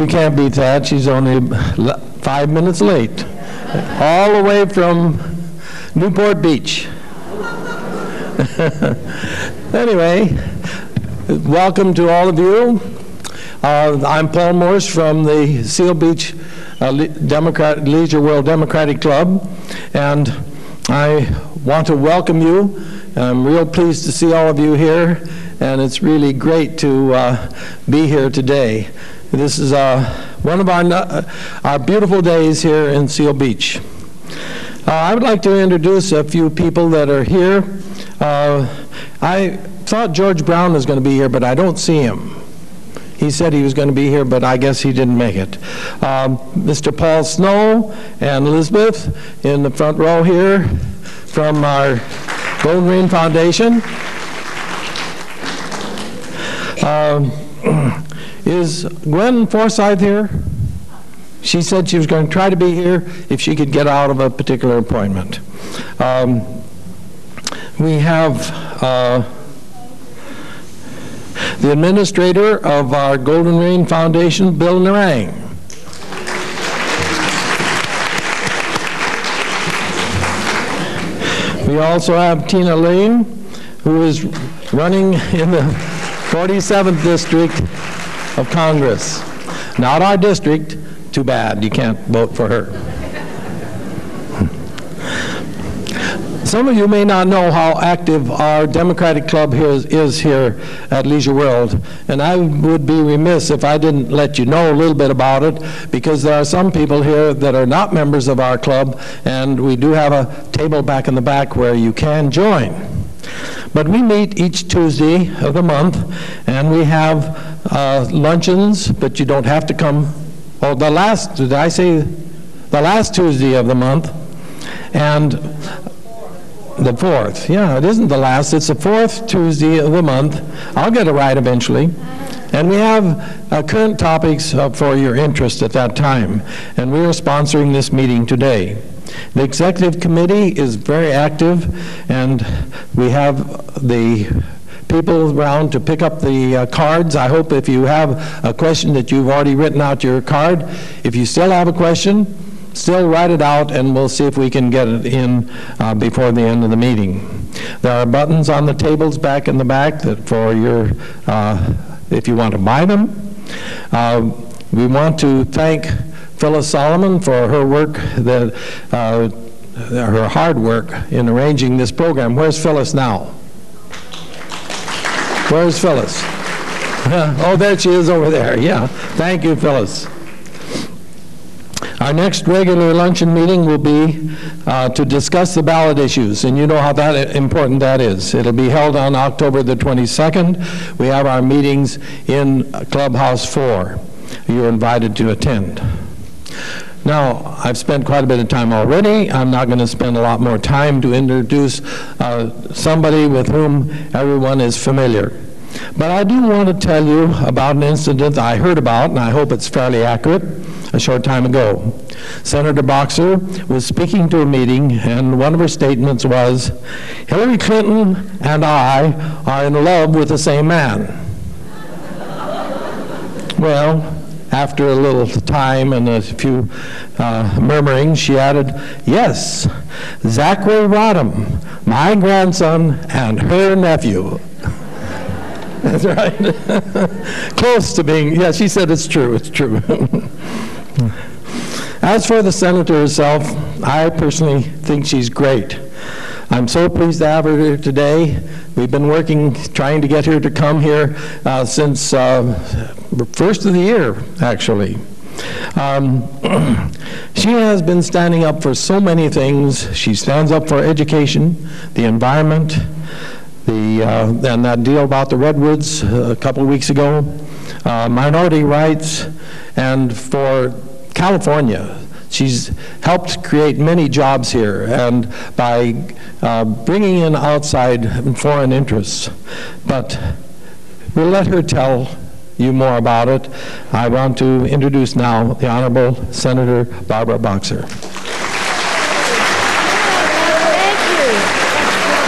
can't beat that. She's only 5 minutes late, all the way from Newport Beach. Anyway, welcome to all of you. I'm Paul Morse from the Seal Beach Leisure World Democratic Club, and I want to welcome you. I'm real pleased to see all of you here, and it's really great to be here today. This is one of our beautiful days here in Seal Beach. I would like to introduce a few people that are here. I thought George Brown was going to be here, but I don't see him. He said he was going to be here, but I guess he didn't make it. Mr. Paul Snow and Elizabeth in the front row here from our Golden Ring Foundation. Is Gwen Forsyth here? She said she was going to try to be here if she could get out of a particular appointment. We have the administrator of our Golden Ring Foundation, Bill Narang. We also have Tina Lane, who is running in the 47th District of Congress. Not our district. Too bad, you can't vote for her. Some of you may not know how active our Democratic Club here is here at Leisure World, and I would be remiss if I didn't let you know a little bit about it, because there are some people here that are not members of our club, and we do have a table back in the back where you can join. But we meet each Tuesday of the month, and we have luncheons, but you don't have to come. Oh, did I say the last Tuesday of the month? And the 4th. Yeah, it isn't the last. It's the 4th Tuesday of the month. I'll get it right eventually. And we have current topics for your interest at that time. And we are sponsoring this meeting today. The executive committee is very active, and we have the people around to pick up the cards. I hope if you have a question that you've already written out your card. If you still have a question, still write it out, and we'll see if we can get it in before the end of the meeting. There are buttons on the tables back in the back that for your, if you want to buy them. We want to thank Phyllis Solomon for her work, her hard work in arranging this program. Where's Phyllis now? Where's Phyllis? Oh, there she is over there. Yeah, thank you, Phyllis. Our next regular luncheon meeting will be to discuss the ballot issues, and you know how important that is. It'll be held on October the 22nd. We have our meetings in Clubhouse 4. You're invited to attend. Now, I've spent quite a bit of time already. I'm not going to spend a lot more time to introduce somebody with whom everyone is familiar. But I do want to tell you about an incident I heard about, and I hope it's fairly accurate, a short time ago. Senator Boxer was speaking to a meeting, and one of her statements was, "Hillary Clinton and I are in love with the same man." Well, after a little time and a few murmurings, she added, "Yes, Zachary Rodham, my grandson, and her nephew." That's right. Close to being, yeah, she said it's true, it's true. As for the senator herself, I personally think she's great. I'm so pleased to have her here today. We've been working, trying to get her to come here since first of the year, actually. She has been standing up for so many things. She stands up for education, the environment, and that deal about the redwoods a couple of weeks ago, minority rights, and for California. She's helped create many jobs here, and by bringing in outside and foreign interests. But we'll let her tell you more about it. I want to introduce now the Honorable Senator Barbara Boxer.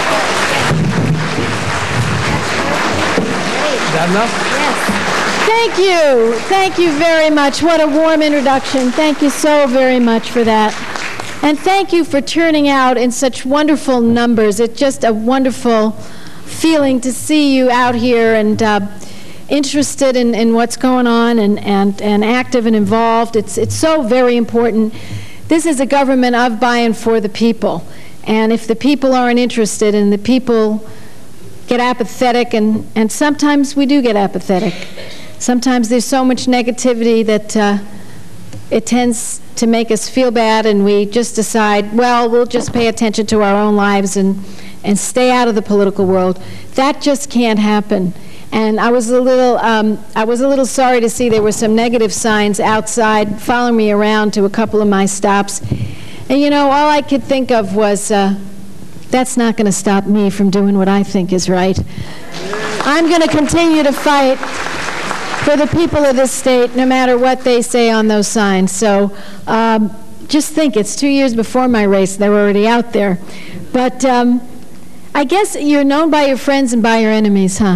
Enough? Yes. Thank Thank you. Thank you very much. What a warm introduction. Thank you so very much for that. And thank you for turning out in such wonderful numbers. It's just a wonderful feeling to see you out here and interested in what's going on and active and involved. It's so very important. This is a government of, by, and for the people. And if the people aren't interested and the people get apathetic, and sometimes we do get apathetic. Sometimes there's so much negativity that it tends to make us feel bad, and we just decide, well, we'll just pay attention to our own lives and stay out of the political world. That just can't happen. And I was a little sorry to see there were some negative signs outside following me around to a couple of my stops. And you know, all I could think of was, that's not going to stop me from doing what I think is right. I'm going to continue to fight for the people of this state, no matter what they say on those signs. So just think, it's 2 years before my race. They're already out there. But I guess you're known by your friends and by your enemies, huh?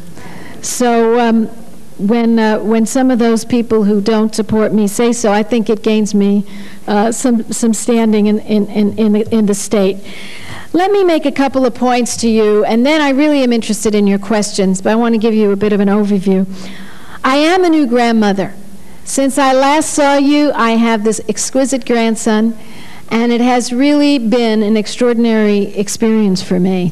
So when some of those people who don't support me say so, I think it gains me some standing in the state. Let me make a couple of points to you, and then I really am interested in your questions, but I want to give you a bit of an overview. I am a new grandmother. Since I last saw you, I have this exquisite grandson, and it has really been an extraordinary experience for me.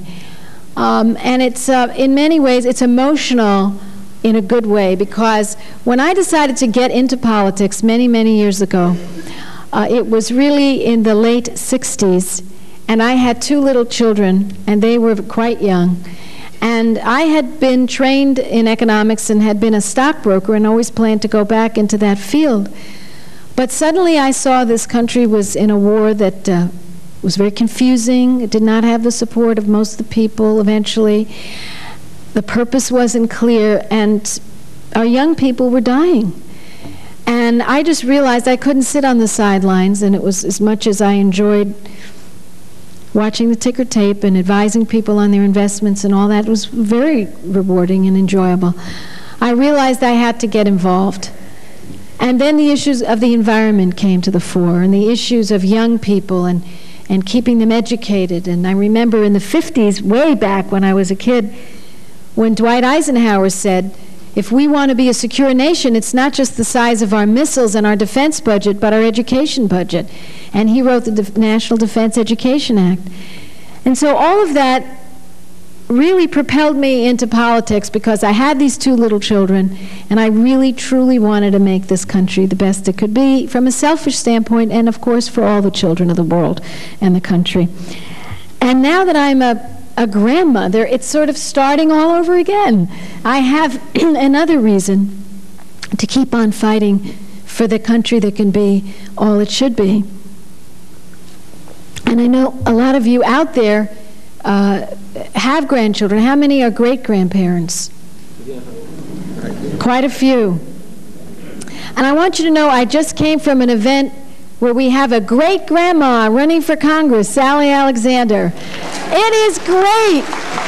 And it's, in many ways, it's emotional in a good way, because when I decided to get into politics many, many years ago, it was really in the late 60s, and I had 2 little children, and they were quite young. And I had been trained in economics and had been a stockbroker and always planned to go back into that field. But suddenly I saw this country was in a war that was very confusing. It did not have the support of most of the people eventually. The purpose wasn't clear, and our young people were dying. And I just realized I couldn't sit on the sidelines, and it was, as much as I enjoyed watching the ticker tape and advising people on their investments and all that, was very rewarding and enjoyable. I realized I had to get involved. And then the issues of the environment came to the fore, and the issues of young people and keeping them educated. And I remember in the 50s, way back when I was a kid, when Dwight Eisenhower said, if we want to be a secure nation, it's not just the size of our missiles and our defense budget, but our education budget. And he wrote the National Defense Education Act. And so all of that really propelled me into politics, because I had these 2 little children, and I really, truly wanted to make this country the best it could be from a selfish standpoint, and of course for all the children of the world and the country. And now that I'm a grandmother, it's sort of starting all over again. I have another reason to keep on fighting for the country that can be all it should be. And I know a lot of you out there have grandchildren. How many are great-grandparents? Quite a few. And I want you to know, I just came from an event where we have a great-grandma running for Congress, Sally Alexander. It is great.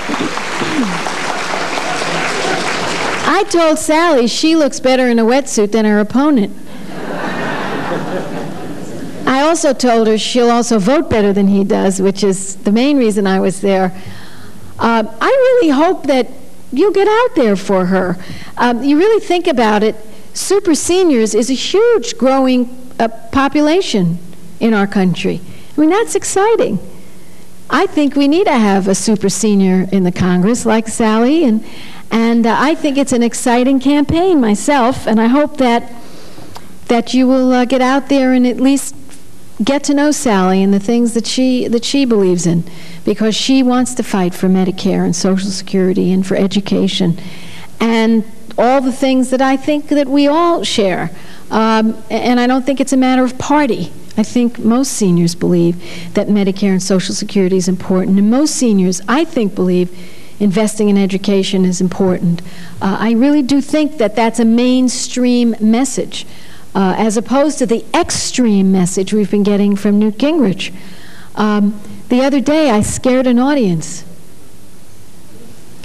I told Sally she looks better in a wetsuit than her opponent. I also told her she'll also vote better than he does, which is the main reason I was there. I really hope that you'll get out there for her. You really think about it, super seniors is a huge growing population in our country. I mean, that's exciting. I think we need to have a super senior in the Congress like Sally, and I think it's an exciting campaign myself, and I hope that you will get out there and at least get to know Sally and the things that she believes in, because she wants to fight for Medicare and Social Security and for education and all the things that I think that we all share. And I don't think it's a matter of party. I think most seniors believe that Medicare and Social Security is important, and most seniors, I think, believe investing in education is important. I really do think that that's a mainstream message, as opposed to the extreme message we've been getting from Newt Gingrich. The other day, I scared an audience.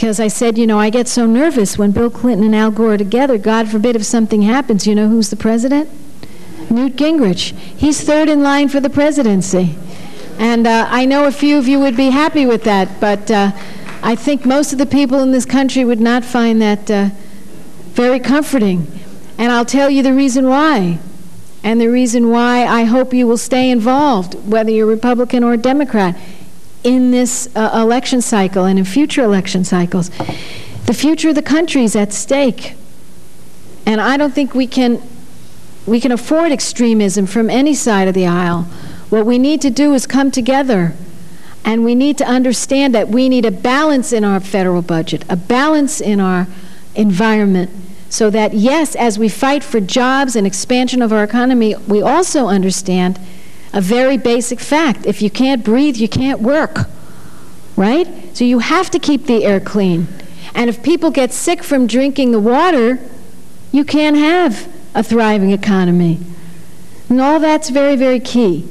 because I said, you know, I get so nervous when Bill Clinton and Al Gore are together. God forbid if something happens, you know who's the president? Newt Gingrich. He's third in line for the presidency. And I know a few of you would be happy with that, but I think most of the people in this country would not find that very comforting. And I'll tell you the reason why. And the reason why I hope you will stay involved, whether you're Republican or Democrat, in this election cycle and in future election cycles. The future of the country is at stake. And I don't think we can afford extremism from any side of the aisle. What we need to do is come together, and we need to understand that we need a balance in our federal budget, a balance in our environment, so that, yes, as we fight for jobs and expansion of our economy, we also understand a very basic fact. If you can't breathe, you can't work, right? So you have to keep the air clean. And if people get sick from drinking the water, you can't have a thriving economy. And all that's very, very key.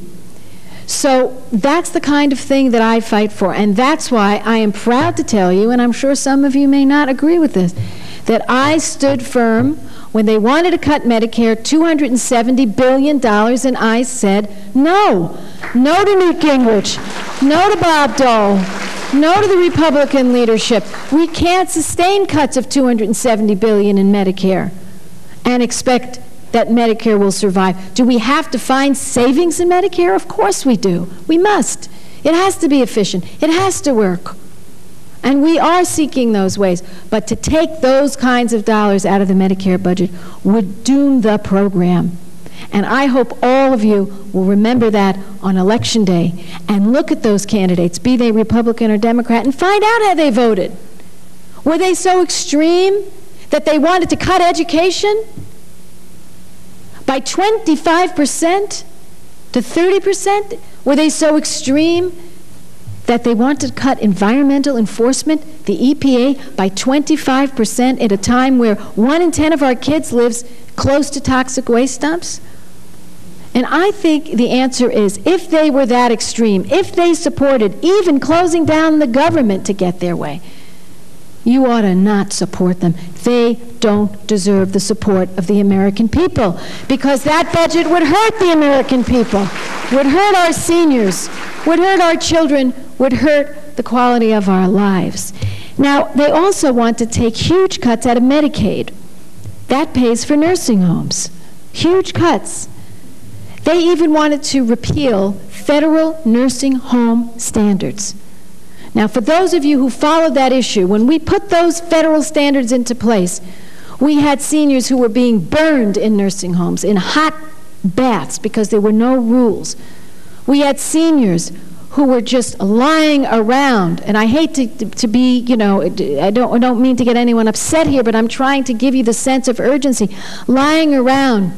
So that's the kind of thing that I fight for. And that's why I am proud to tell you, and I'm sure some of you may not agree with this, that I stood firm when they wanted to cut Medicare $270 billion, and I said no. No to Newt Gingrich. No to Bob Dole. No to the Republican leadership. We can't sustain cuts of $270 billion in Medicare and expect that Medicare will survive. Do we have to find savings in Medicare? Of course we do. We must. It has to be efficient. It has to work. And we are seeking those ways. But to take those kinds of dollars out of the Medicare budget would doom the program. And I hope all of you will remember that on Election Day and look at those candidates, be they Republican or Democrat, and find out how they voted. Were they so extreme that they wanted to cut education by 25% to 30%? Were they so extreme that they want to cut environmental enforcement, the EPA, by 25% at a time where 1 in 10 of our kids lives close to toxic waste dumps? And I think the answer is, if they were that extreme, if they supported even closing down the government to get their way, you ought to not support them. They don't deserve the support of the American people, because that budget would hurt the American people, would hurt our seniors, would hurt our children, would hurt the quality of our lives. Now, they also want to take huge cuts out of Medicaid. That pays for nursing homes. Huge cuts. They even wanted to repeal federal nursing home standards. Now, for those of you who followed that issue, when we put those federal standards into place, we had seniors who were being burned in nursing homes, in hot baths, because there were no rules. We had seniors who were just lying around, and I hate to be, you know, I don't mean to get anyone upset here, but I'm trying to give you the sense of urgency, lying around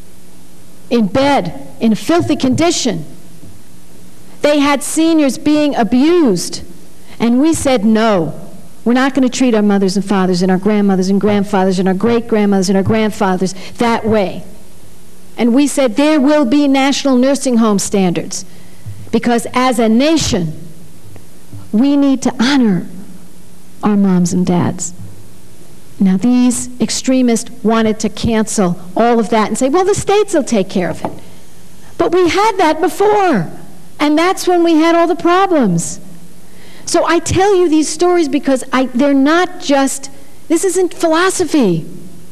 in bed in a filthy condition. They had seniors being abused, and we said no. We're not going to treat our mothers and fathers and our grandmothers and grandfathers and our great-grandmothers and our grandfathers that way. And we said there will be national nursing home standards, because as a nation, we need to honor our moms and dads. Now, these extremists wanted to cancel all of that and say, well, the states will take care of it. But we had that before, and that's when we had all the problems. So I tell you these stories because they're not just, this isn't philosophy.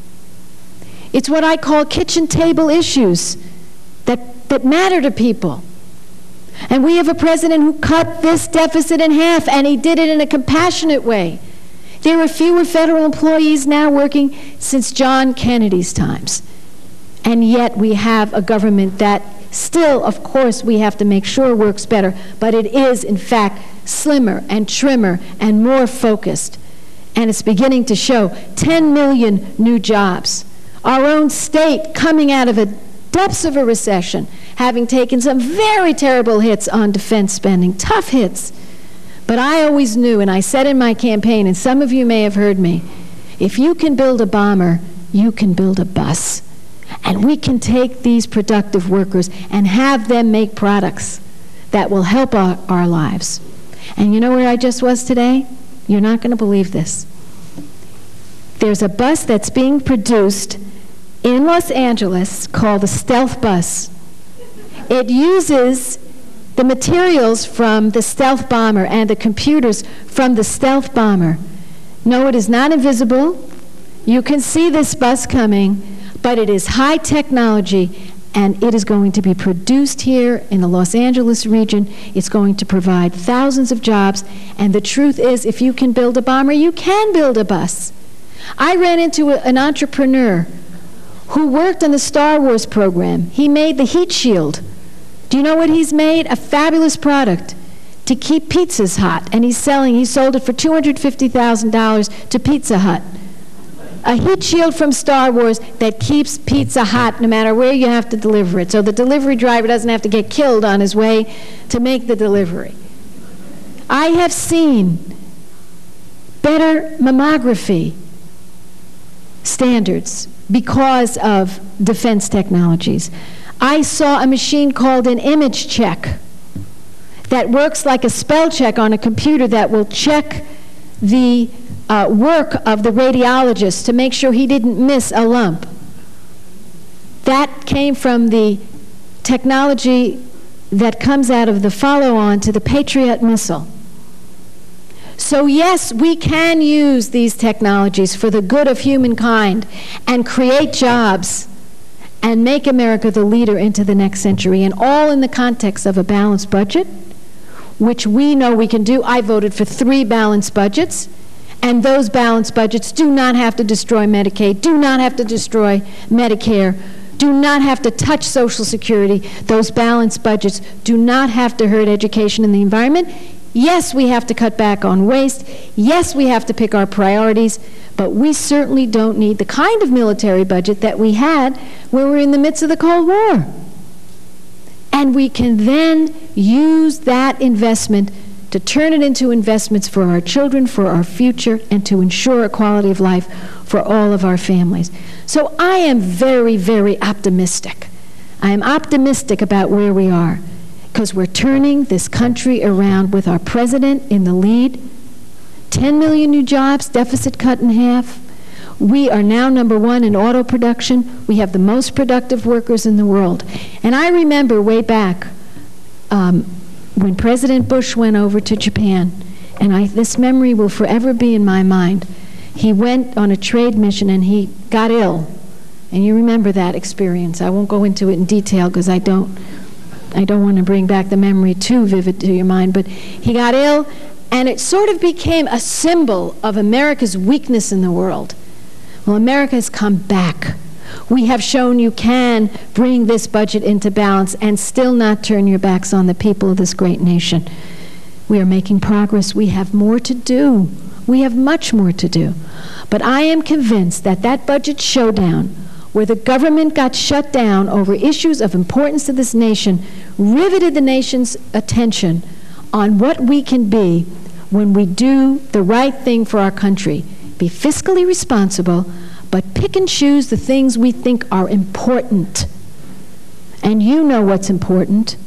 It's what I call kitchen table issues that matter to people. And we have a president who cut this deficit in half, and he did it in a compassionate way. There are fewer federal employees now working since John Kennedy's times. And yet we have a government that still, of course, we have to make sure works better, but it is, in fact, slimmer and trimmer and more focused. And it's beginning to show 10 million new jobs. Our own state coming out of the depths of a recession, having taken some very terrible hits on defense spending, tough hits. But I always knew, and I said in my campaign, and some of you may have heard me, if you can build a bomber, you can build a bus. And we can take these productive workers and have them make products that will help our lives. And you know where I just was today? You're not going to believe this. There's a bus that's being produced in Los Angeles called a stealth bus. It uses the materials from the stealth bomber and the computers from the stealth bomber. No, it is not invisible. You can see this bus coming, but it is high technology, and it is going to be produced here in the Los Angeles region. It's going to provide thousands of jobs, and the truth is, if you can build a bomber, you can build a bus. I ran into an entrepreneur who worked on the Star Wars program. He made the heat shield. Do you know what he's made? A fabulous product to keep pizzas hot, and he sold it for $250,000 to Pizza Hut. A heat shield from Star Wars that keeps pizza hot no matter where you have to deliver it, so the delivery driver doesn't have to get killed on his way to make the delivery. I have seen better mammography standards because of defense technologies. I saw a machine called an image check that works like a spell check on a computer that will check the work of the radiologist to make sure he didn't miss a lump. That came from the technology that comes out of the follow-on to the Patriot missile. So yes, we can use these technologies for the good of humankind and create jobs and make America the leader into the next century, and all in the context of a balanced budget, which we know we can do. I voted for 3 balanced budgets, and those balanced budgets do not have to destroy Medicaid, do not have to destroy Medicare, do not have to touch Social Security. Those balanced budgets do not have to hurt education and the environment. Yes, we have to cut back on waste. Yes, we have to pick our priorities, but we certainly don't need the kind of military budget that we had when we were in the midst of the Cold War. And we can then use that investment to turn it into investments for our children, for our future, and to ensure a quality of life for all of our families. So I am very, very optimistic. I am optimistic about where we are, because we're turning this country around with our president in the lead. 10 million new jobs, deficit cut in half. We are now #1 in auto production. We have the most productive workers in the world. And I remember way back when President Bush went over to Japan, and this memory will forever be in my mind. He went on a trade mission and he got ill. And you remember that experience. I won't go into it in detail because I don't want to bring back the memory too vivid to your mind, but he got ill, and it sort of became a symbol of America's weakness in the world. Well, America has come back. We have shown you can bring this budget into balance and still not turn your backs on the people of this great nation. We are making progress. We have more to do. We have much more to do. But I am convinced that that budget showdown, where the government got shut down over issues of importance to this nation, riveted the nation's attention on what we can be when we do the right thing for our country. Be fiscally responsible, but pick and choose the things we think are important. And you know what's important.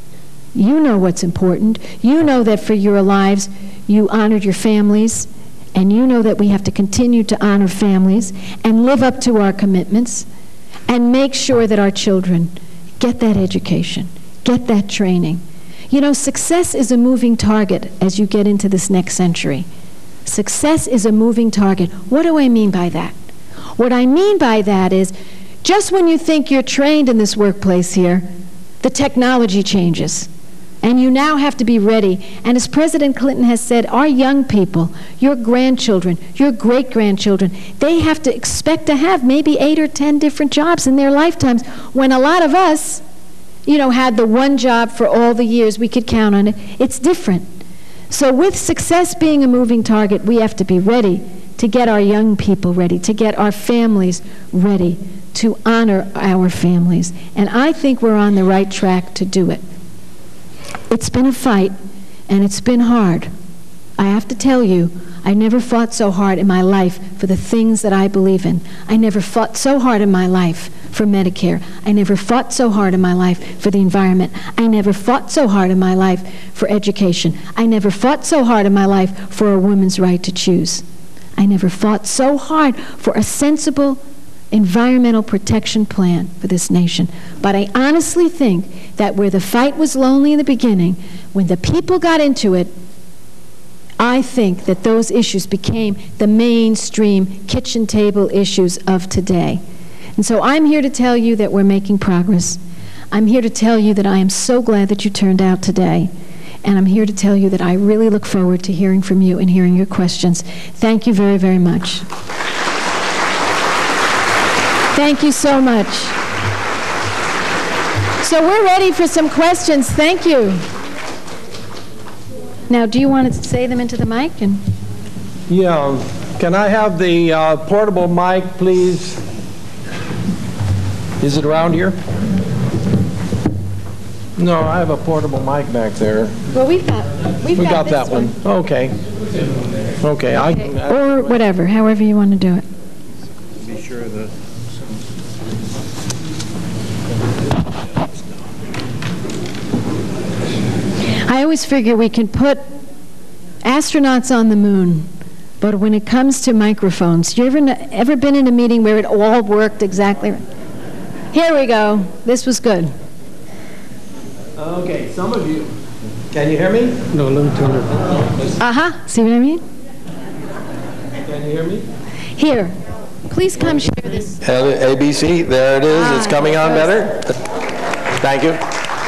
You know what's important. You know that for your lives you honored your families, and you know that we have to continue to honor families and live up to our commitments and make sure that our children get that education, get that training. You know, success is a moving target as you get into this next century. Success is a moving target. What do I mean by that? What I mean by that is, just when you think you're trained in this workplace here, the technology changes. And you now have to be ready. And as President Clinton has said, our young people, your grandchildren, your great-grandchildren, they have to expect to have maybe 8 or 10 different jobs in their lifetimes, when a lot of us, you know, had the one job for all the years we could count on it. It's different. So with success being a moving target, we have to be ready to get our young people ready, to get our families ready, to honor our families. And I think we're on the right track to do it. It's been a fight, and it's been hard. I have to tell you, I never fought so hard in my life for the things that I believe in. I never fought so hard in my life for Medicare. I never fought so hard in my life for the environment. I never fought so hard in my life for education. I never fought so hard in my life for a woman's right to choose. I never fought so hard for a sensible environmental protection plan for this nation. But I honestly think that where the fight was lonely in the beginning, when the people got into it, I think that those issues became the mainstream kitchen table issues of today. And so I'm here to tell you that we're making progress. I'm here to tell you that I am so glad that you turned out today. And I'm here to tell you that I really look forward to hearing from you and hearing your questions. Thank you very, very much. Thank you so much. So we're ready for some questions. Thank you. Now, do you want to say them into the mic? Yeah. Can I have the portable mic, please? Is it around here? No, I have a portable mic back there. Well, we've got that one. Okay. Okay. Or whatever, however you want to do it. Be sure that. I always figure we can put astronauts on the moon, but when it comes to microphones, you ever been in a meeting where it all worked exactly right? Here we go. This was good. Okay, some of you. Can you hear me? No, let me turn it. See what I mean? Can you hear me? Here. Please come share this. ABC, there it is. It's coming on better. Thank you.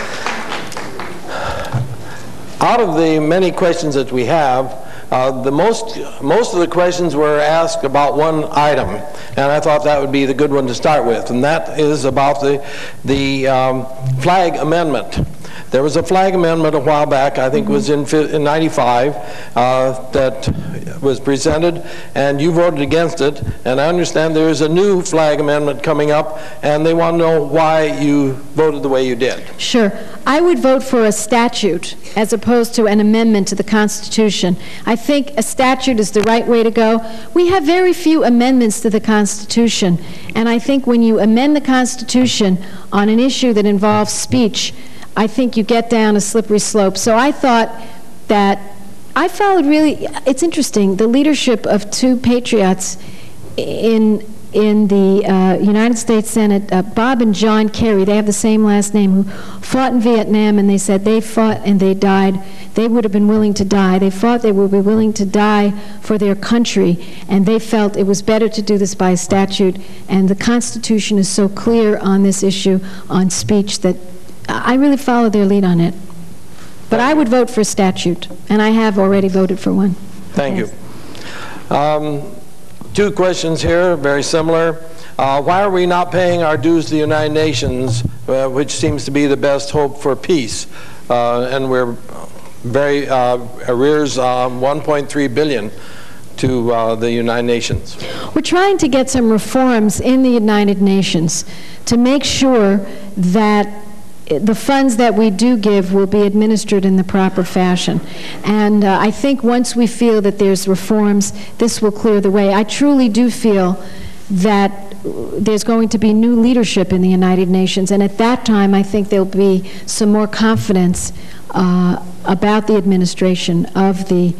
Out of the many questions that we have, most of the questions were asked about one item, and I thought that would be the good one to start with, and that is about the flag amendment. There was a flag amendment a while back, I think it was in 95, that was presented, and you voted against it, and I understand there is a new flag amendment coming up, and they want to know why you voted the way you did. Sure. I would vote for a statute as opposed to an amendment to the Constitution. I think a statute is the right way to go. We have very few amendments to the Constitution, and I think when you amend the Constitution on an issue that involves speech, I think you get down a slippery slope. So I thought that I followed really, it's interesting, the leadership of two patriots in the United States Senate, Bob and John Kerry, they have the same last name, who fought in Vietnam, and they said they fought and they died. They would have been willing to die. They fought they would be willing to die for their country, and they felt it was better to do this by statute. And the Constitution is so clear on this issue on speech that I really followed their lead on it. But I would vote for a statute, and I have already voted for one. Thank you. Two questions here, very similar. Why are we not paying our dues to the United Nations, which seems to be the best hope for peace? And we're very arrears $1.3 billion to the United Nations. We're trying to get some reforms in the United Nations to make sure that the funds that we do give will be administered in the proper fashion. And I think once we feel that there's reforms, this will clear the way. I truly do feel that there's going to be new leadership in the United Nations, and at that time I think there'll be some more confidence about the administration of the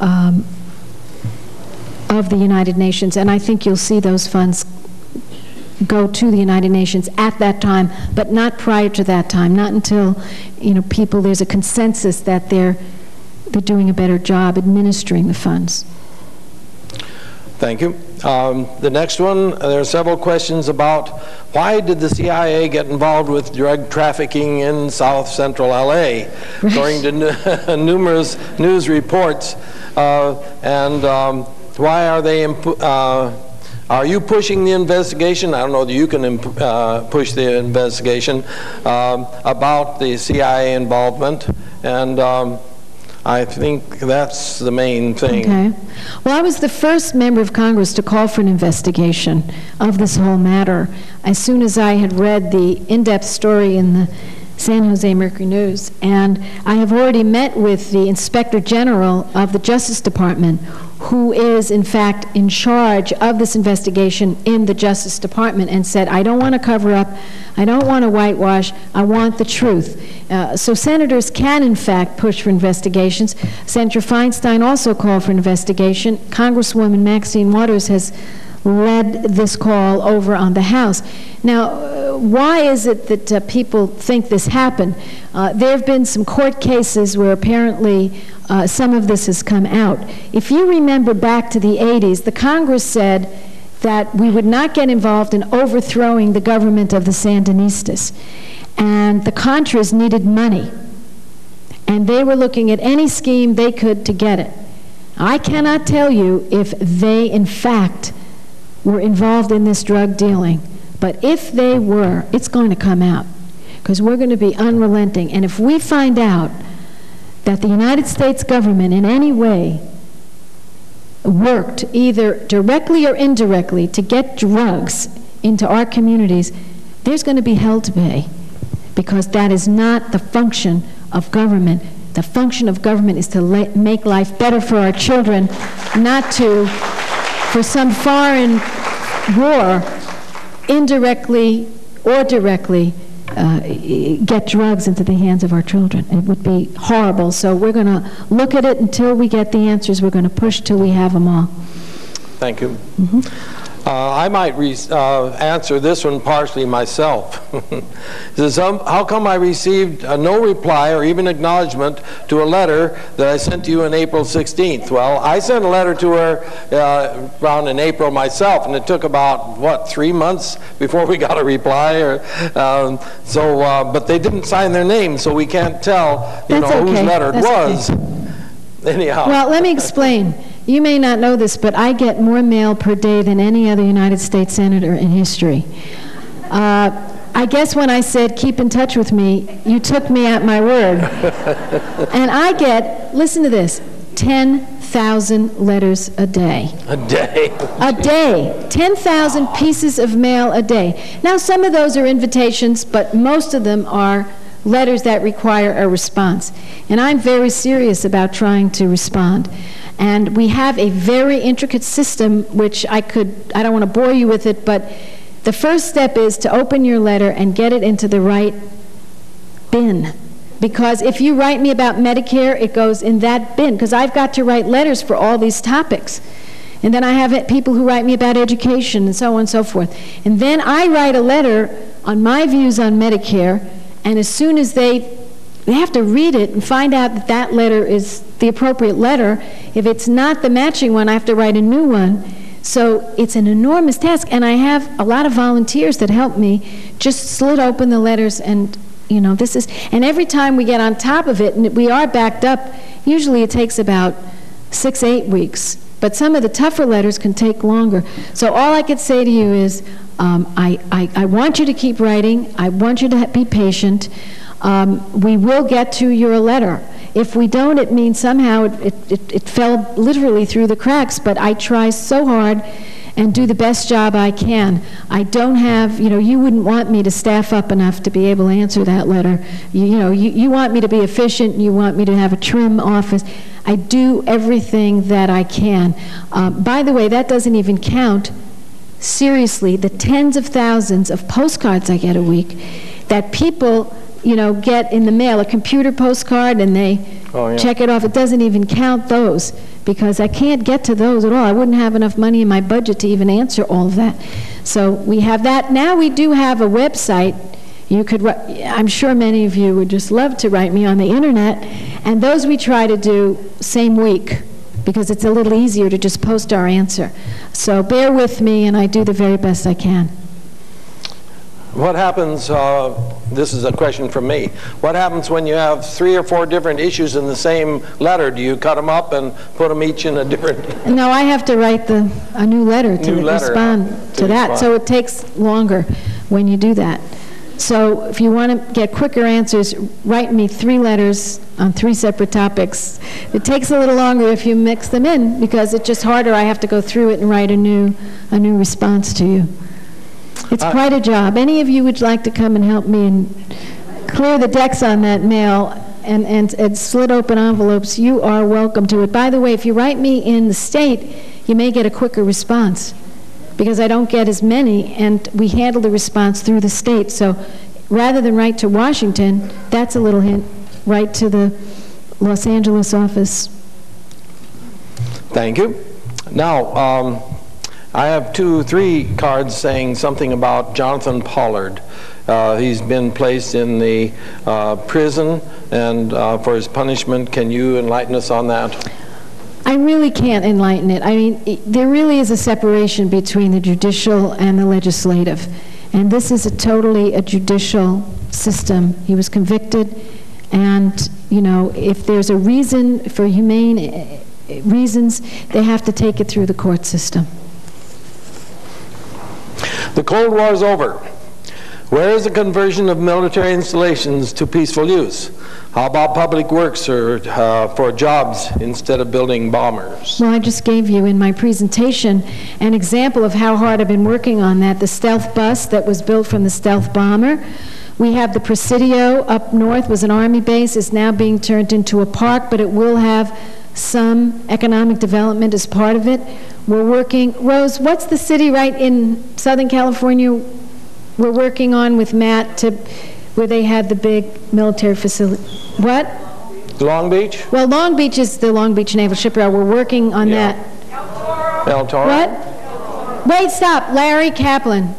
United Nations, and I think you'll see those funds go to the United Nations at that time, but not prior to that time, not until, you know, there's a consensus that they're doing a better job administering the funds. Thank you. The next one, there are several questions about why did the CIA get involved with drug trafficking in South Central LA? Right. According to numerous news reports, why are they are you pushing the investigation? I don't know that you can push the investigation about the CIA involvement, and I think that's the main thing. Okay. Well, I was the first member of Congress to call for an investigation of this whole matter. As soon as I had read the in-depth story in the San Jose Mercury News. And I have already met with the Inspector General of the Justice Department, who is, in fact, in charge of this investigation in the Justice Department, and said, I don't want to cover up, I don't want to whitewash, I want the truth. So senators can, in fact, push for investigations. Senator Feinstein also called for an investigation. Congresswoman Maxine Waters has led this call over on the House. Now, why is it that people think this happened? There have been some court cases where apparently some of this has come out. If you remember back to the 80s, the Congress said that we would not get involved in overthrowing the government of the Sandinistas. And the Contras needed money. And they were looking at any scheme they could to get it. I cannot tell you if they, in fact, were involved in this drug dealing. But if they were, it's going to come out, because we're going to be unrelenting. And if we find out that the United States government in any way worked, either directly or indirectly, to get drugs into our communities, there's going to be hell to pay, because that is not the function of government. The function of government is to make life better for our children, not to, for some foreign war, indirectly or directly get drugs into the hands of our children. It would be horrible. So we're going to look at it until we get the answers. We're going to push till we have them all. Thank you. I might answer this one partially myself. Says, how come I received no reply or even acknowledgement to a letter that I sent to you on April 16th? Well, I sent a letter to her around in April myself, and it took about, what, 3 months before we got a reply? But they didn't sign their name, so we can't tell, whose letter it was. Anyhow. Well, let me explain. You may not know this, but I get more mail per day than any other United States senator in history. I guess when I said, keep in touch with me, you took me at my word. And I get, listen to this, 10,000 letters a day. A day? A day. 10,000 pieces of mail a day. Now, some of those are invitations, but most of them are letters that require a response. And I'm very serious about trying to respond. And we have a very intricate system, which I don't want to bore you with it, but the first step is to open your letter and get it into the right bin. Because if you write me about Medicare, it goes in that bin, because I've got to write letters for all these topics. And then I have people who write me about education and so on and so forth. And then I write a letter on my views on Medicare, and as soon as they have to read it and find out that that letter is the appropriate letter. If it's not the matching one, I have to write a new one. So it's an enormous task, and I have a lot of volunteers that help me just slit open the letters, and and every time we get on top of it, and we are backed up, usually it takes about 6 to 8 weeks. But some of the tougher letters can take longer. So all I could say to you is, I want you to keep writing. I want you to be patient. We will get to your letter. If we don't, it means somehow it fell literally through the cracks, but I try so hard and do the best job I can. I don't have, you wouldn't want me to staff up enough to be able to answer that letter. You want me to be efficient, and you want me to have a trim office. I do everything that I can. By the way, that doesn't even count, seriously, the tens of thousands of postcards I get a week that people get in the mail, a computer postcard, and they check it off. It doesn't even count those, because I can't get to those at all. I wouldn't have enough money in my budget to even answer all of that. So we have that. Now we do have a website. You could, I'm sure many of you would just love to write me on the internet, and those we try to do same week, because it's a little easier to just post our answer. So bear with me, and I do the very best I can. What happens, this is a question from me, what happens when you have 3 or 4 different issues in the same letter? Do you cut them up and put them each in a different... No, I have to write a new letter to respond to that, so it takes longer when you do that. So if you want to get quicker answers, write me 3 letters on 3 separate topics. It takes a little longer if you mix them in, because it's just harder. I have to go through it and write a new response to you. It's quite a job. Any of you would like to come and help me and clear the decks on that mail and slit open envelopes, you are welcome to it. By the way, if you write me in the state, you may get a quicker response, because I don't get as many, and we handle the response through the state. So rather than write to Washington, that's a little hint, write to the Los Angeles office. Thank you. Now, I have 3 cards saying something about Jonathan Pollard. He's been placed in the prison and for his punishment. Can you enlighten us on that? I really can't enlighten it. I mean, there really is a separation between the judicial and the legislative. And this is totally a judicial system. He was convicted, and, you know, if there's a reason for humane reasons, they have to take it through the court system. The Cold War is over. Where is the conversion of military installations to peaceful use? How about public works or for jobs instead of building bombers? Well, I just gave you in my presentation an example of how hard I've been working on that. The stealth bus that was built from the stealth bomber. We have the Presidio up north, was an Army base, is now being turned into a park, but it will have some economic development as part of it. We're working, Rose, what's the city right in Southern California we're working on with Matt where they had the big military facility? What? Long Beach? Well, Long Beach is the Long Beach Naval Shipyard. We're working on that. El Toro? What? Wait, stop. Larry Kaplan.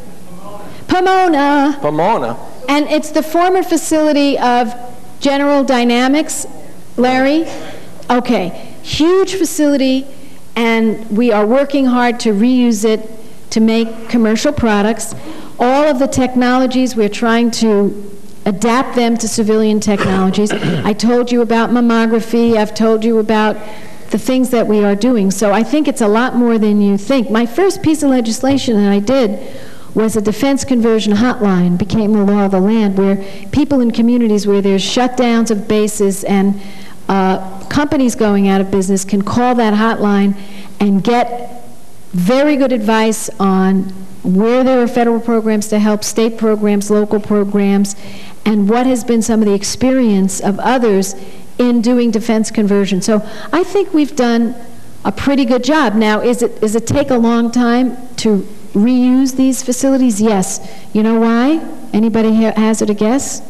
Pomona. Pomona. And it's the former facility of General Dynamics, Larry. Okay. Huge facility, and we are working hard to reuse it to make commercial products. All of the technologies, we're trying to adapt them to civilian technologies. I told you about mammography. I've told you about the things that we are doing. So I think it's a lot more than you think. My first piece of legislation that I did was a defense conversion hotline, became the law of the land, where people in communities where there's shutdowns of bases and companies going out of business can call that hotline and get very good advice on where there are federal programs to help, state programs, local programs, and what has been some of the experience of others in doing defense conversion. So I think we've done a pretty good job. Now, is it take a long time to reuse these facilities? Yes. You know why? Anybody hazard a guess?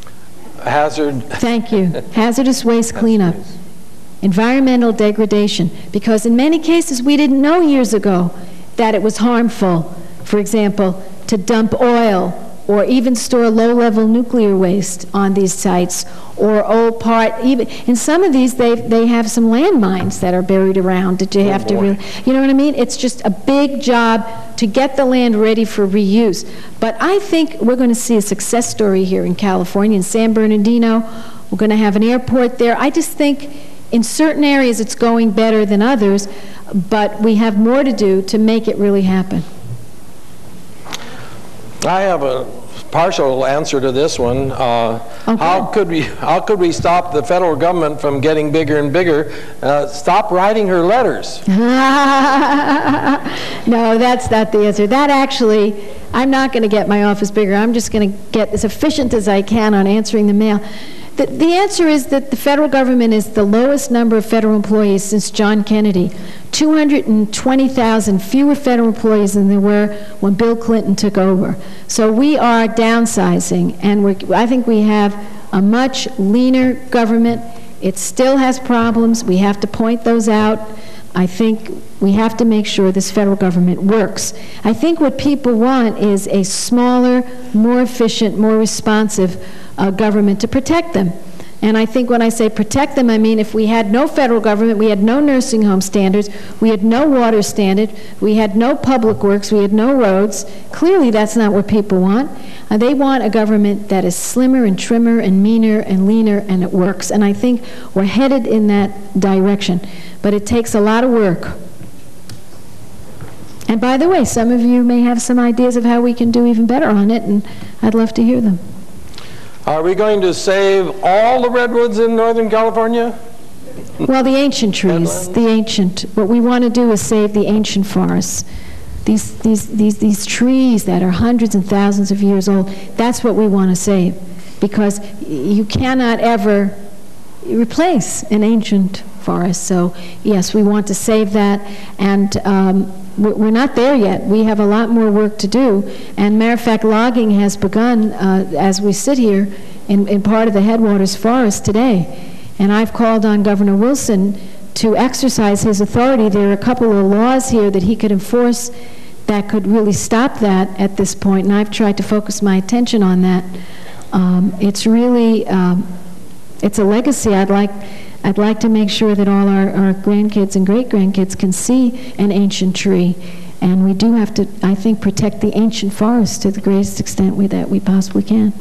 Hazard. Thank you. Hazardous waste cleanup. Environmental degradation. Because in many cases we didn't know years ago that it was harmful, for example, to dump oil or even store low-level nuclear waste on these sites, or old part, even in some of these they have some landmines that are buried around that you have to really, you know what I mean? It's just a big job to get the land ready for reuse. But I think we're going to see a success story here in California, in San Bernardino. We're going to have an airport there. I just think in certain areas it's going better than others, but we have more to do to make it really happen. I have a partial answer to this one. Okay. How could we stop the federal government from getting bigger and bigger? Stop writing her letters. No, that's not the answer. That actually, I'm not going to get my office bigger. I'm just going to get as efficient as I can on answering the mail. The answer is that the federal government is the lowest number of federal employees since John Kennedy. 220,000 fewer federal employees than there were when Bill Clinton took over. So we are downsizing, and I think we have a much leaner government. It still has problems. We have to point those out. I think we have to make sure this federal government works. I think what people want is a smaller, more efficient, more responsive government to protect them. And I think when I say protect them, I mean if we had no federal government, we had no nursing home standards, we had no water standard, we had no public works, we had no roads. Clearly that's not what people want. They want a government that is slimmer and trimmer and meaner and leaner, and it works. And I think we're headed in that direction. But it takes a lot of work. And by the way, some of you may have some ideas of how we can do even better on it, and I'd love to hear them. Are we going to save all the redwoods in Northern California? Well, the ancient trees, the ancient. What we want to do is save the ancient forests. These trees that are hundreds and thousands of years old, that's what we want to save. because you cannot ever replace an ancient forest. So yes, we want to save that, and we're not there yet. We have a lot more work to do, and matter of fact, logging has begun as we sit here in part of the Headwaters Forest today, and I've called on Governor Wilson to exercise his authority. There are a couple of laws here that he could enforce that could really stop that at this point, and I've tried to focus my attention on that. It's really, it's a legacy. I'd like to make sure that all our grandkids and great-grandkids can see an ancient tree, and we do have to, I think, protect the ancient forest to the greatest extent that we possibly can.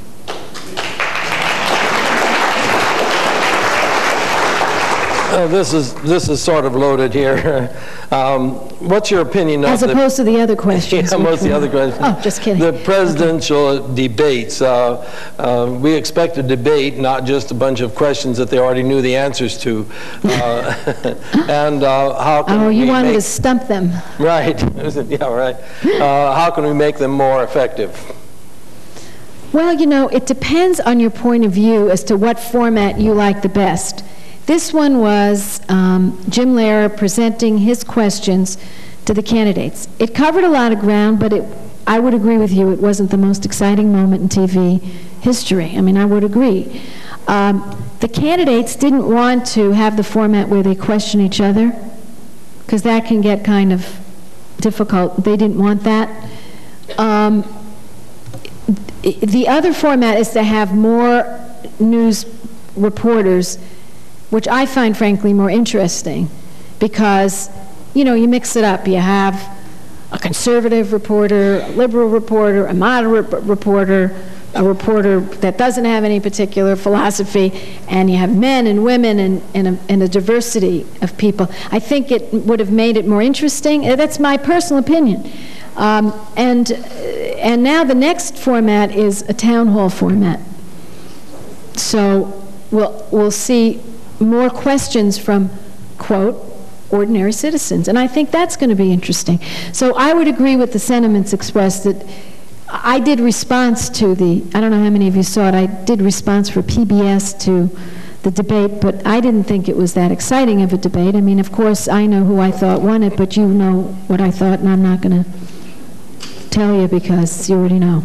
This is sort of loaded here. What's your opinion of as opposed to the other questions? Yeah, most of the other questions. Oh, just kidding. The presidential debates. We expect a debate, not just a bunch of questions that they already knew the answers to. And how can you we wanted to stump them. Right. Yeah, right. How can we make them more effective? Well, you know, it depends on your point of view as to what format you like the best. This one was Jim Lehrer presenting his questions to the candidates. It covered a lot of ground, but I would agree with you, it wasn't the most exciting moment in TV history. I mean, I would agree. The candidates didn't want to have the format where they question each other, because that can get kind of difficult. They didn't want that. The other format is to have more news reporters, which I find, frankly, more interesting, because, you know, you mix it up. You have a conservative reporter, a liberal reporter, a moderate reporter, a reporter that doesn't have any particular philosophy, and you have men and women and a diversity of people. I think it would have made it more interesting. That's my personal opinion. And now the next format is a town hall format. So we'll see more questions from, quote, ordinary citizens. And I think that's going to be interesting. So I would agree with the sentiments expressed that I did response to I don't know how many of you saw it, I did response for PBS to the debate, but I didn't think it was that exciting of a debate. I mean, of course, I know who I thought won it, but you know what I thought, and I'm not going to tell you because you already know.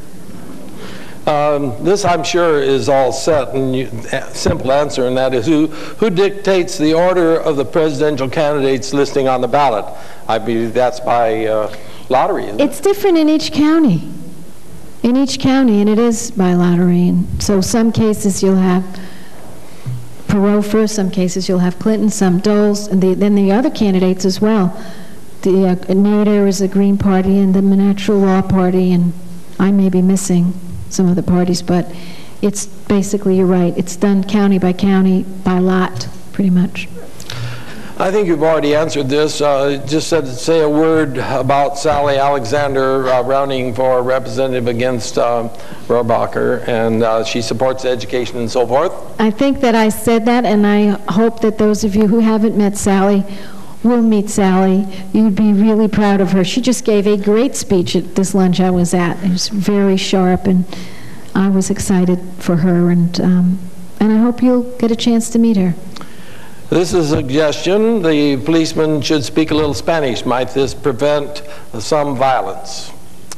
This, I'm sure, is all set, and simple answer, and that is who dictates the order of the presidential candidates listing on the ballot? I believe that's by lottery, isn't it? It's different in each county. In each county, and it is by lottery. And so some cases you'll have Perot first, some cases you'll have Clinton, some Doles, and then the other candidates as well. The Nader is the Green Party and the Natural Law Party, and I may be missing some of the parties, but it's basically, you're right, it's done county by county, by lot, pretty much. I think you've already answered this. Just say a word about Sally Alexander running for representative against Rohrabacher, and she supports education and so forth. I think that I said that, and I hope that those of you who haven't met Sally will meet Sally. You'd be really proud of her. She just gave a great speech at this lunch I was at. It was very sharp, and I was excited for her, and I hope you'll get a chance to meet her. This is a suggestion. The policeman should speak a little Spanish. Might this prevent some violence?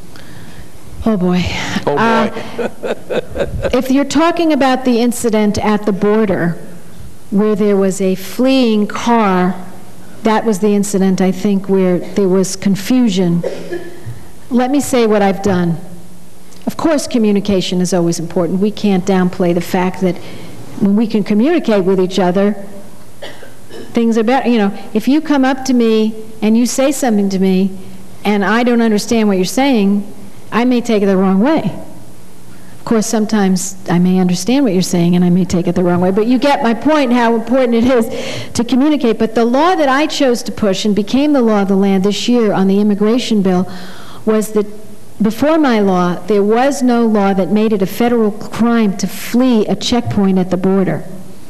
Oh boy. Oh boy. If you're talking about the incident at the border where there was a fleeing car, that was the incident, I think, where there was confusion. Let me say what I've done. Of course, communication is always important. We can't downplay the fact that when we can communicate with each other, things are better. You know, if you come up to me and you say something to me and I don't understand what you're saying, I may take it the wrong way. Of course, sometimes I may understand what you're saying and I may take it the wrong way, but you get my point, how important it is to communicate. But the law that I chose to push and became the law of the land this year on the immigration bill was that before my law, there was no law that made it a federal crime to flee a checkpoint at the border.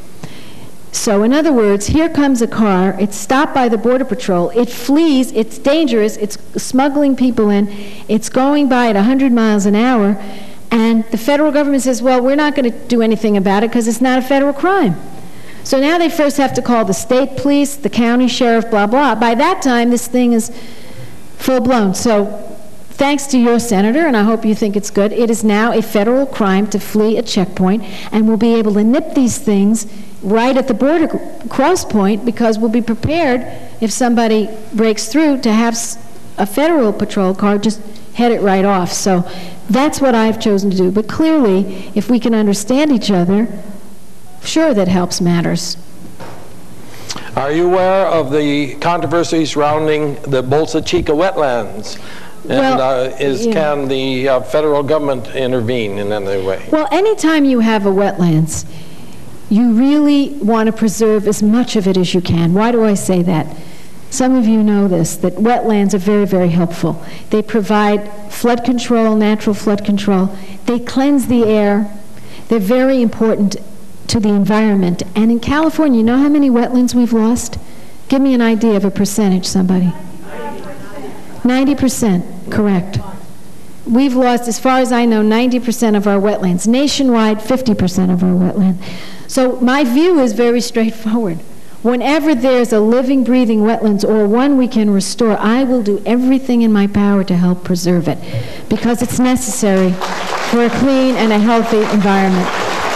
So in other words, here comes a car, it's stopped by the Border Patrol, it flees, it's dangerous, it's smuggling people in, it's going by at 100 miles an hour, And the federal government says, well, we're not going to do anything about it because it's not a federal crime. So now they first have to call the state police, the county sheriff, blah, blah. By that time, this thing is full-blown. So thanks to your senator, and I hope you think it's good, it is now a federal crime to flee a checkpoint, and we'll be able to nip these things right at the border cross point, because we'll be prepared, if somebody breaks through, to have a federal patrol car just head it right off. So that's what I've chosen to do. But clearly, if we can understand each other, sure, that helps matters. Are you aware of the controversy surrounding the Bolsa Chica wetlands? And Well, can the federal government intervene in any way? Well, anytime you have a wetlands, you really want to preserve as much of it as you can. Why do I say that? Some of you know this, that wetlands are very, very helpful. They provide flood control, natural flood control. They cleanse the air. They're very important to the environment. And in California, you know how many wetlands we've lost? Give me an idea of a percentage, somebody. 90%, correct. We've lost, as far as I know, 90% of our wetlands. Nationwide, 50% of our wetland. So my view is very straightforward. Whenever there's a living, breathing wetlands or one we can restore, I will do everything in my power to help preserve it, because it's necessary for a clean and a healthy environment.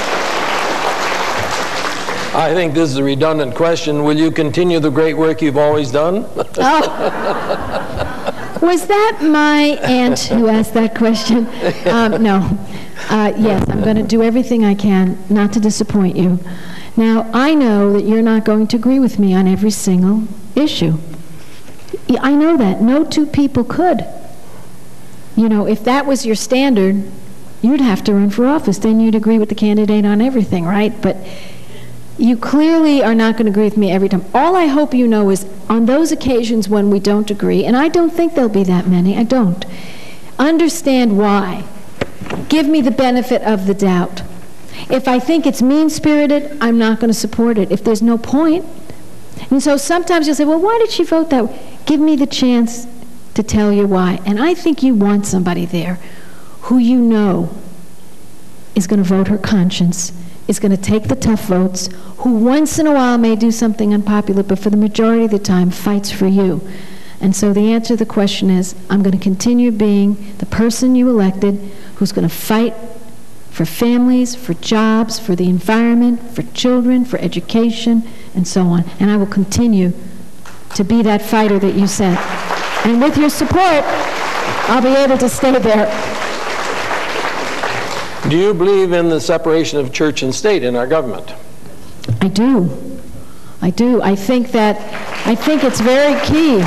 I think this is a redundant question. Will you continue the great work you've always done? Oh. Was that my aunt who asked that question? No. Yes, I'm going to do everything I can not to disappoint you. Now, I know that you're not going to agree with me on every single issue. I know that. No two people could. You know, if that was your standard, you'd have to run for office. Then you'd agree with the candidate on everything, right? But you clearly are not going to agree with me every time. All I hope you know is on those occasions when we don't agree, and I don't think there'll be that many, I don't, understand why. Give me the benefit of the doubt. If I think it's mean-spirited, I'm not going to support it, if there's no point. And so sometimes you'll say, well, why did she vote that way? Give me the chance to tell you why. And I think you want somebody there who you know is going to vote her conscience, is going to take the tough votes, who once in a while may do something unpopular, but for the majority of the time fights for you. And so the answer to the question is, I'm going to continue being the person you elected who's going to fight for families, for jobs, for the environment, for children, for education, and so on. And I will continue to be that fighter that you sent. And with your support, I'll be able to stay there. Do you believe in the separation of church and state in our government? I do. I do. I think it's very key.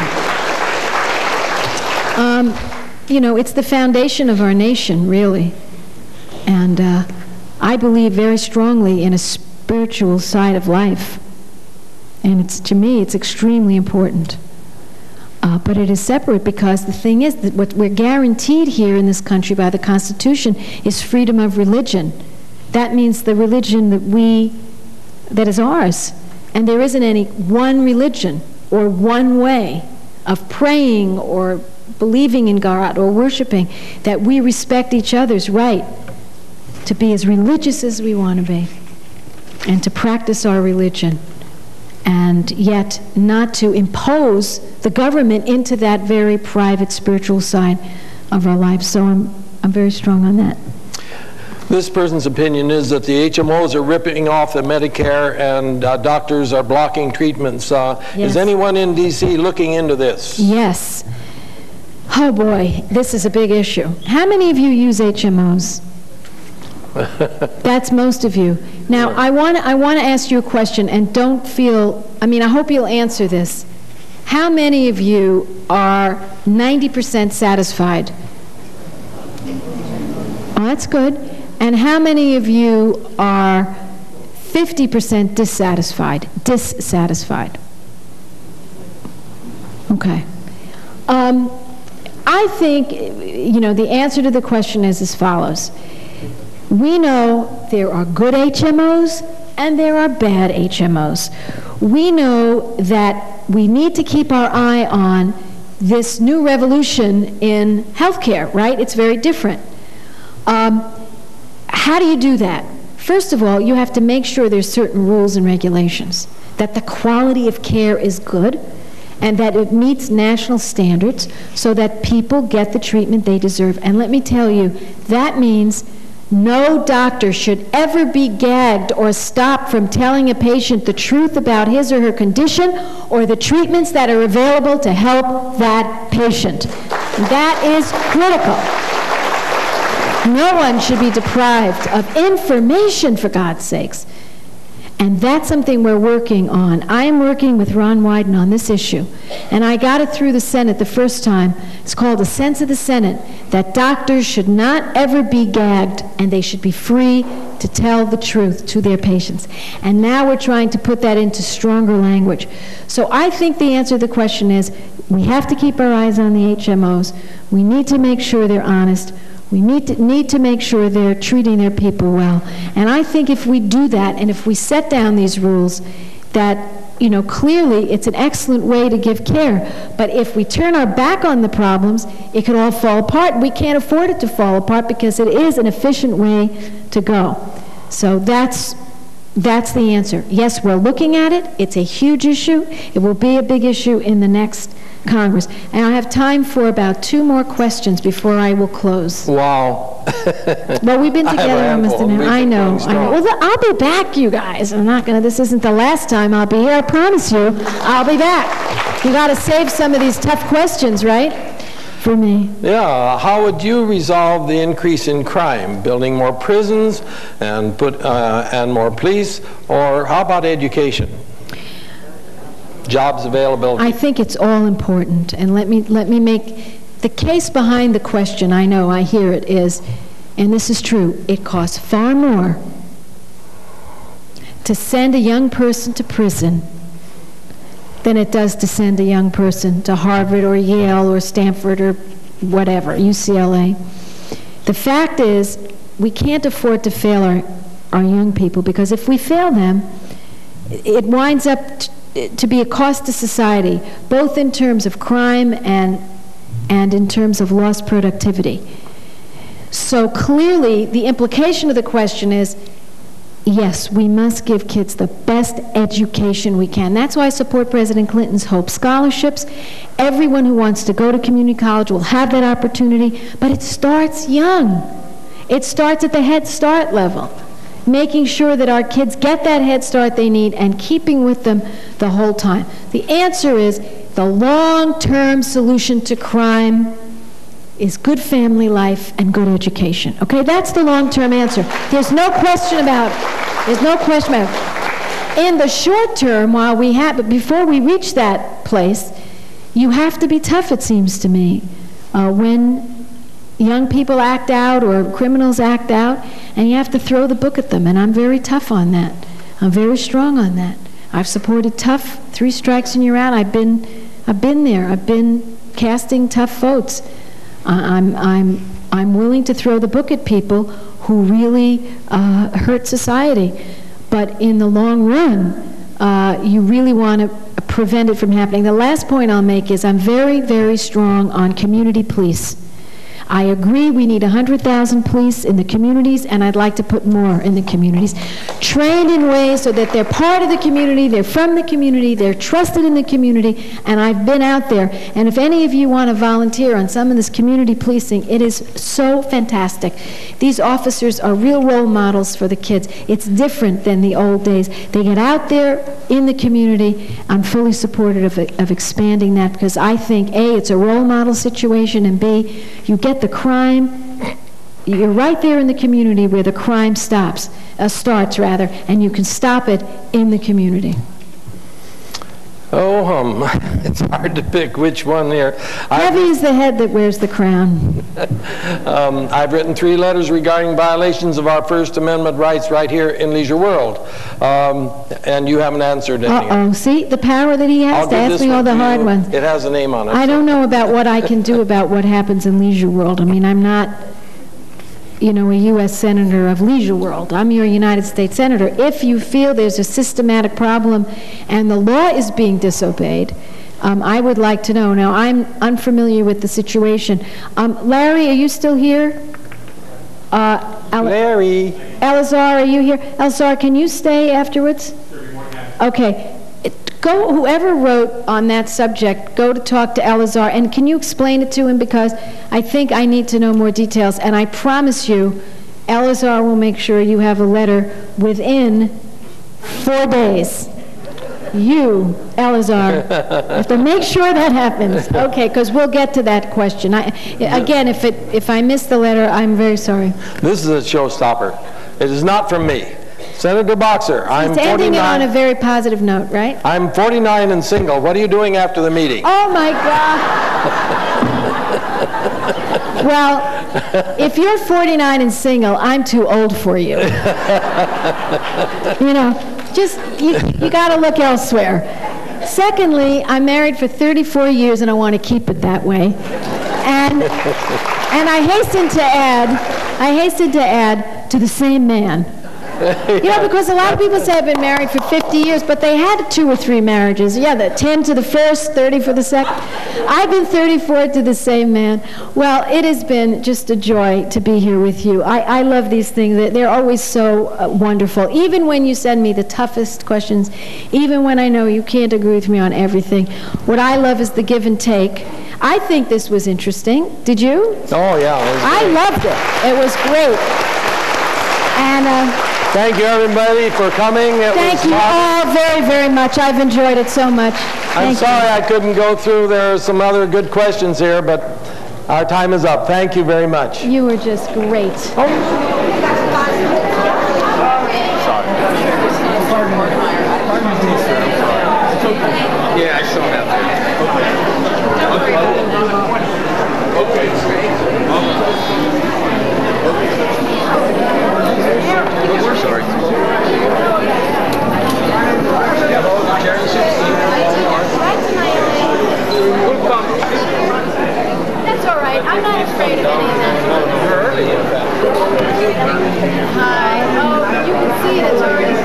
You know, it's the foundation of our nation, really. And I believe very strongly in a spiritual side of life. And to me, it's extremely important. But it is separate because the thing is that what we're guaranteed here in this country by the Constitution is freedom of religion. That means the religion that is ours. And there isn't any one religion or one way of praying or believing in God or worshiping, that we respect each other's right to be as religious as we want to be and to practice our religion, and yet not to impose the government into that very private spiritual side of our lives. So I'm very strong on that. This person's opinion is that the HMOs are ripping off the Medicare and doctors are blocking treatments. Yes. Is anyone in D.C. looking into this? Yes. Oh boy, this is a big issue. How many of you use HMOs? That's most of you. Now, I want to ask you a question, and don't feel, I hope you'll answer this. How many of you are 90% satisfied? Oh, that's good. And how many of you are 50% dissatisfied? Dissatisfied. Okay. I think, the answer to the question is as follows. We know there are good HMOs and there are bad HMOs. We know that we need to keep our eye on this new revolution in healthcare, right? It's very different. How do you do that? First of all, you have to make sure there's certain rules and regulations, that the quality of care is good, and that it meets national standards so that people get the treatment they deserve. And let me tell you, that means no doctor should ever be gagged or stopped from telling a patient the truth about his or her condition or the treatments that are available to help that patient. That is critical. No one should be deprived of information, for God's sakes. And that's something we're working on. I am working with Ron Wyden on this issue. And I got it through the Senate the first time. It's called the Sense of the Senate, that doctors should not ever be gagged and they should be free to tell the truth to their patients. And now we're trying to put that into stronger language. So I think the answer to the question is we have to keep our eyes on the HMOs. We need to make sure they're honest. We need to make sure they're treating their people well. And I think if we do that, and if we set down these rules, that, you know, clearly it's an excellent way to give care. But if we turn our back on the problems, it could all fall apart. We can't afford it to fall apart because it is an efficient way to go. So that's the answer. Yes, we're looking at it. It's a huge issue. It will be a big issue in the next Congress. And I have time for about 2 more questions before I will close. Wow. Well, we've been together almost an hour. I know. Well, I'll be back, you guys. I'm not going to, this isn't the last time I'll be here. I promise you, I'll be back. You got to save some of these tough questions, right? For me. Yeah, how would you resolve the increase in crime? Building more prisons and more police, or how about education? Jobs availability? I think it's all important, and let me make the case behind the question. I know, I hear it is, and this is true, it costs far more to send a young person to prison than it does to send a young person to Harvard or Yale or Stanford or whatever, UCLA. The fact is, we can't afford to fail our young people, because if we fail them, it winds up to be a cost to society, both in terms of crime and in terms of lost productivity. So clearly, the implication of the question is, yes, we must give kids the best education we can. That's why I support President Clinton's Hope Scholarships. Everyone who wants to go to community college will have that opportunity, but it starts young. It starts at the Head Start level, making sure that our kids get that Head Start they need and keeping with them the whole time. The answer is the long-term solution to crime is good family life and good education. Okay, that's the long-term answer. There's no question about it. There's no question about it. In the short term, but before we reach that place, you have to be tough, it seems to me, when young people act out or criminals act out, and you have to throw the book at them, and I'm very tough on that. I'm very strong on that. I've supported tough, 3 strikes and you're out. I've been there. I've been casting tough votes. I'm willing to throw the book at people who really hurt society. But in the long run, you really want to prevent it from happening. The last point I'll make is I'm very, very strong on community police. I agree we need 100,000 police in the communities, and I'd like to put more in the communities, trained in ways so that they're part of the community, they're from the community, they're trusted in the community, and I've been out there. And if any of you want to volunteer on some of this community policing, it is so fantastic. These officers are real role models for the kids. It's different than the old days. They get out there in the community. I'm fully supportive of expanding that, because I think, A, it's a role model situation, and B, you get the crime, you're right there in the community where the crime starts, and you can stop it in the community. Oh, it's hard to pick which one here. Heavy is the head that wears the crown. I've written 3 letters regarding violations of our First Amendment rights right here in Leisure World, and you haven't answered anything. Uh-oh, see, the power that he has to ask me all the hard ones. It has a name on it. I don't know about what I can do about what happens in Leisure World. I mean, I'm not, you know, a U.S. Senator of Leisure World. I'm your United States Senator. If you feel there's a systematic problem and the law is being disobeyed, I would like to know. Now, I'm unfamiliar with the situation. Larry, are you still here? Larry. Elazar, are you here? Elazar, can you stay afterwards? Okay. Go, whoever wrote on that subject, go to talk to Elazar, and can you explain it to him, because I think I need to know more details, and I promise you, Elazar will make sure you have a letter within 4 days. You, Elazar, have to make sure that happens. Okay, because we'll get to that question. Again, if I missed the letter, I'm very sorry. This is a showstopper. It is not from me. Senator Boxer, I'm 49. It's ending it on a very positive note, right? I'm 49 and single. What are you doing after the meeting? Oh, my God. Well, if you're 49 and single, I'm too old for you. You know, just, you got to look elsewhere. Secondly, I'm married for 34 years, and I want to keep it that way. And I hasten to add, to the same man. You know, because a lot of people say I've been married for 50 years, but they had 2 or 3 marriages. Yeah, the 10 to the first, 30 for the second. I've been 34 to the same man. Well, it has been just a joy to be here with you. I love these things. They're always so wonderful. Even when you send me the toughest questions, even when I know you can't agree with me on everything, what I love is the give and take. I think this was interesting. Did you? Oh, yeah. I loved it. It was great. And thank you, everybody, for coming. Thank you all very, very much. I've enjoyed it so much. I'm sorry I couldn't go through. There are some other good questions here, but our time is up. Thank you very much. You were just great. Yeah, I saw that. We're sorry. That's all right. I'm not afraid of any of that. Hi. Oh, you can see it. It's already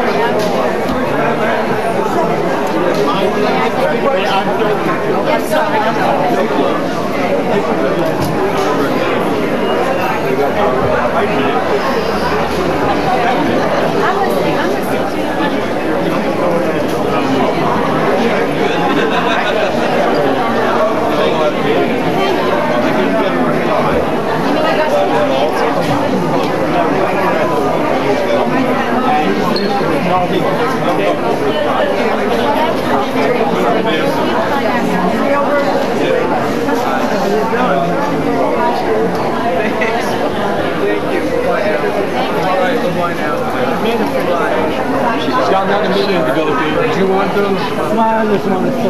She's got another meeting to go to. Do you want them? Well, I just want to say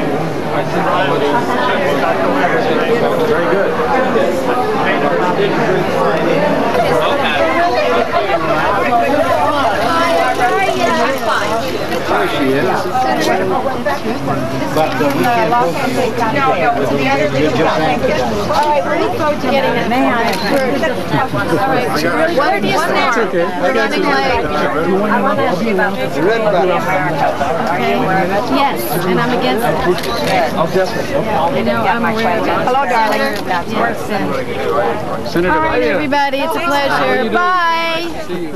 Very good. There she is. But we can't both use it. All right, we look forward to getting that. All right, what do you snack? Okay. We're running late. I want to ask you about this. Okay. Yes, and I'm against it. I'll definitely. I know, I'm aware of that. Hello, darling. Yes. Senator, All right, everybody, it's a pleasure. Bye. See you.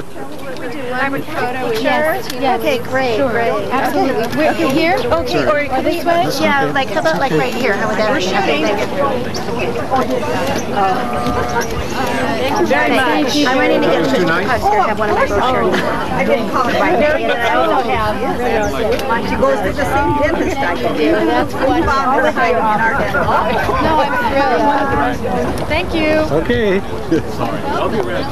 Yes. Okay, great. Sure. Great. Absolutely. We're here? Okay, or this way? yeah, like how about like right here? How would that be? We're shooting. Thank you very much. I'm ready to get to the cards here. I have one of my brochures. I didn't call it right. And I also have. She goes to the same dentist I do. That's wonderful. All the time in our dental. No, I'm thrilled. Thank you. Okay. I'll be ready.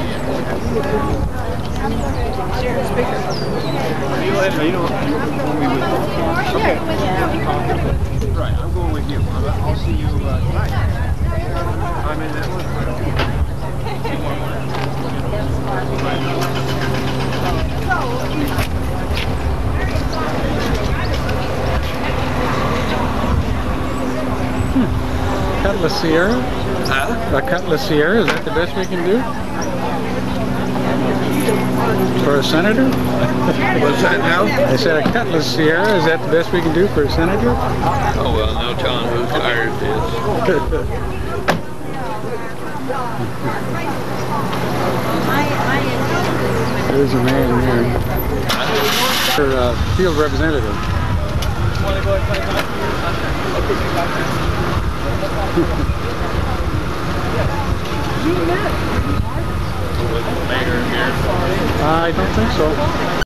You know, okay. Right, I'm going with you. I'll see you tonight. I'm in that one. Cutlass Sierra? A Cutlass Sierra, is that the best we can do? For a senator? What's that now? I said a Cutlass Sierra, is that the best we can do for a senator? Oh, well, no telling whose car it is. There's a man there. Her field representative. I don't think so.